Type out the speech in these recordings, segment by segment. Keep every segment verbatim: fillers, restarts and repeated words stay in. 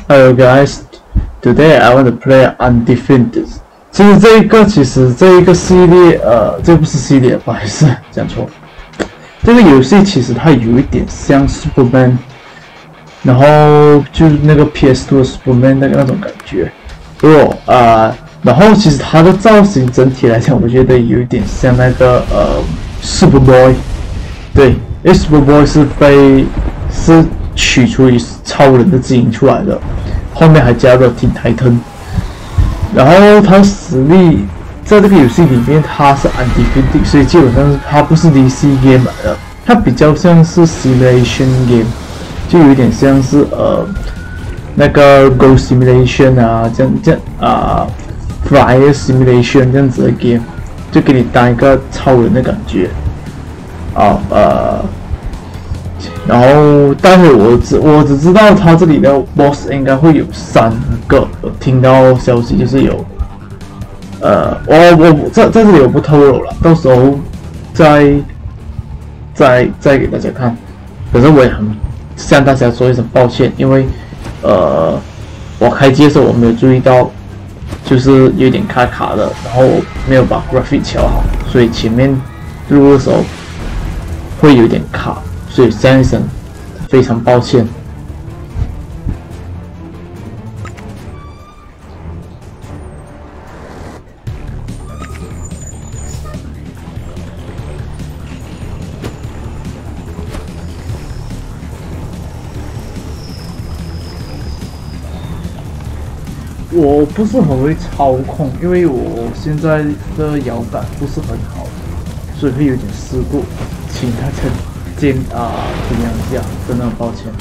Hello guys, today I want to play Undefeated。其实这一个，其实这一个系列，呃，这不是系列，不好意思，讲错。这个游戏其实它有一点像 Superman， 然后就是那个 P S 二 的 Superman 那个那种感觉。哦，啊、呃，然后其实它的造型整体来讲，我觉得有一点像那个呃 Superboy。对，因为 Superboy 是被是取出于超人的基因出来的。后面还加了 Teen Titan， 然后他实力在这个游戏里面他是 undefeated， 所以基本上他不是 D C game 来的，它比较像是 simulation game， 就有点像是呃那个 Ghost Simulation 啊，这样这样啊 Fire Simulation 这样子的 game， 就给你当一个超人的感觉啊呃。然后待会我只我只知道他这里的 boss 应该会有三个，我听到消息就是有，呃，我我在在这里我不透露了，到时候再再再给大家看。可是我也很向大家说一声抱歉，因为呃我开机的时候我没有注意到，就是有点卡卡的，然后没有把 graphic 调好，所以前面录的时候会有点卡。所以向一声非常抱歉。我不是很会操控，因为我现在的摇杆不是很好，所以会有点失误，请大家见啊，体谅一下，真的很抱歉。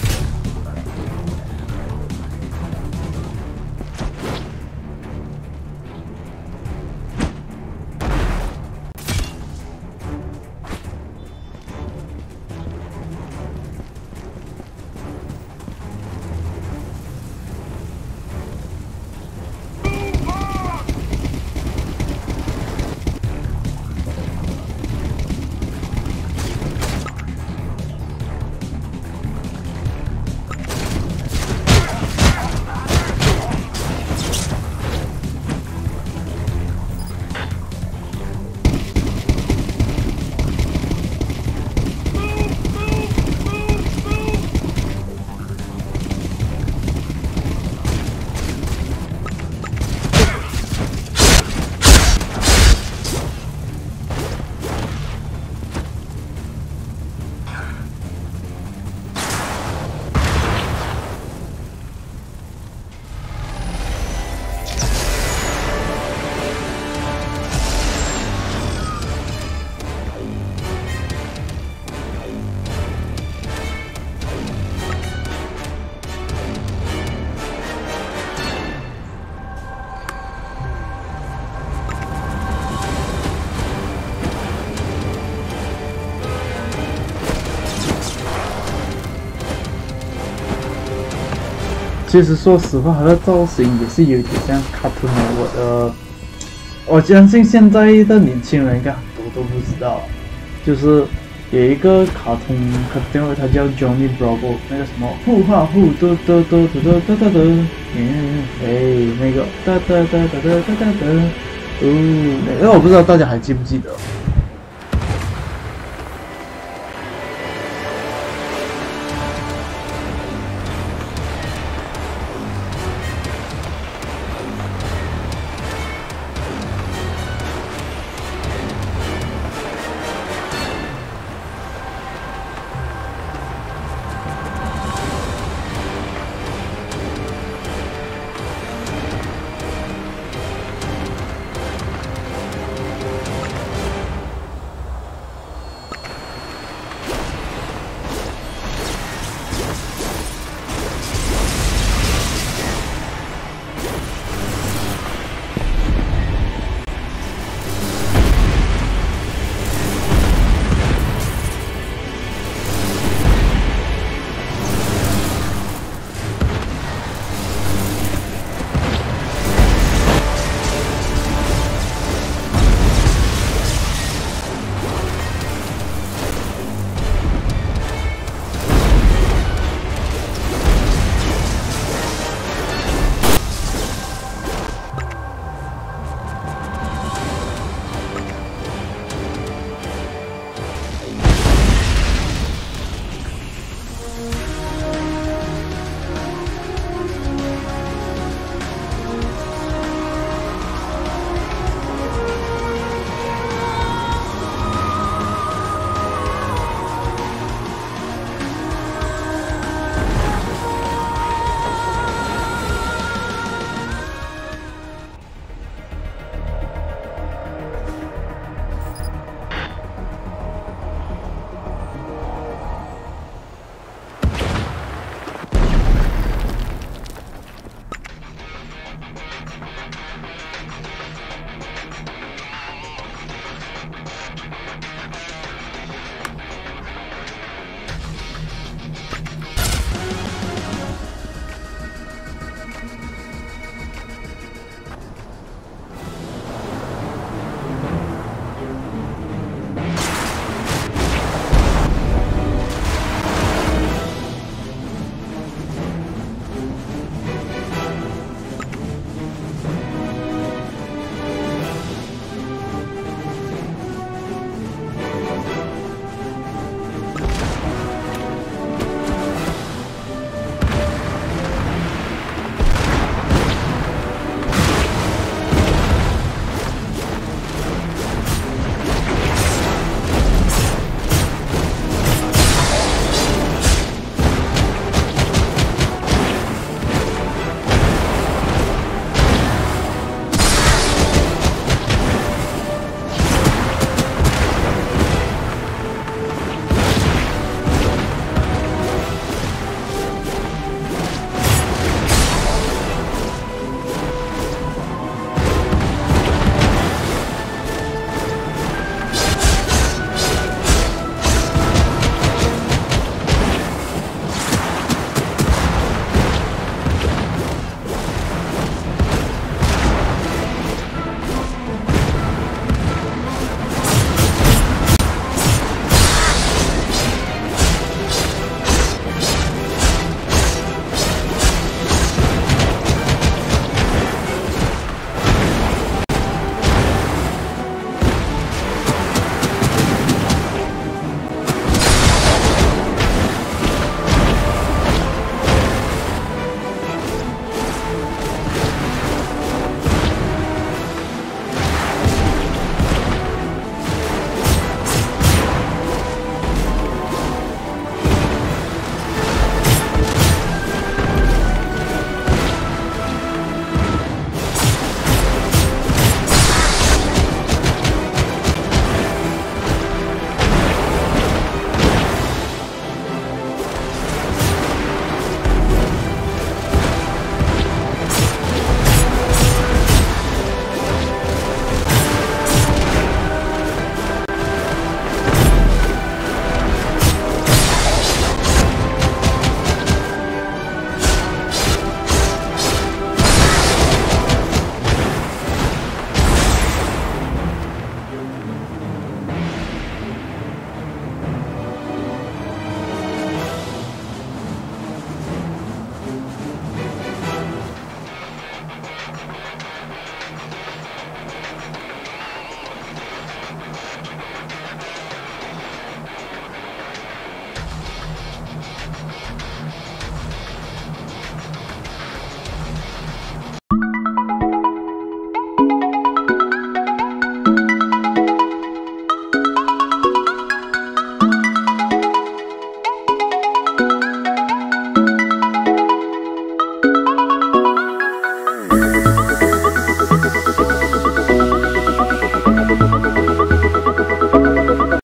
其实说实话，它的造型也是有点像卡通的。我的，我相信现在的年轻人应该很多都不知道，就是有一个卡通，卡通它叫 Johnny Bravo， 那个什么呼哈呼嘟嘟嘟嘟嘟嘟嘟嘟，嗯，哎，那个哒哒哒哒哒哒哒哒，哦，那个我不知道大家还记不记得。